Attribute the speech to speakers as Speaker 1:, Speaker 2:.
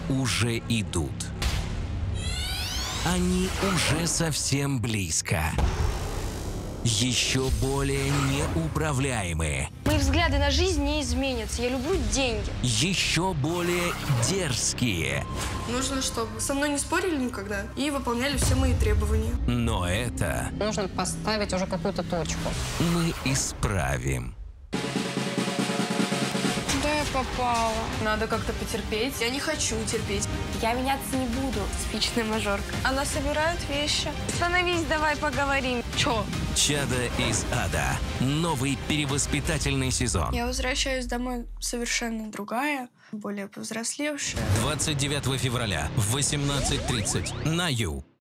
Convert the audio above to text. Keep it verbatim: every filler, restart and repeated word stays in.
Speaker 1: уже идут. Они уже совсем близко. Еще более неуправляемые.
Speaker 2: Мои взгляды на жизнь не изменятся. Я люблю деньги.
Speaker 1: Еще более дерзкие.
Speaker 3: Нужно, чтобы со мной не спорили никогда и выполняли все мои требования.
Speaker 1: Но это
Speaker 4: Нужно поставить уже какую-то точку.
Speaker 1: мы исправим.
Speaker 2: Куда я попала?
Speaker 3: Надо как-то потерпеть. Я не хочу терпеть.
Speaker 2: Я меняться не буду, типичная мажорка. Она собирает вещи. Становись, давай поговорим. Чё?
Speaker 1: Чадо из ада. Новый перевоспитательный сезон.
Speaker 2: Я возвращаюсь домой совершенно другая, более повзрослевшая.
Speaker 1: двадцать девятого февраля в восемнадцать тридцать на Ю.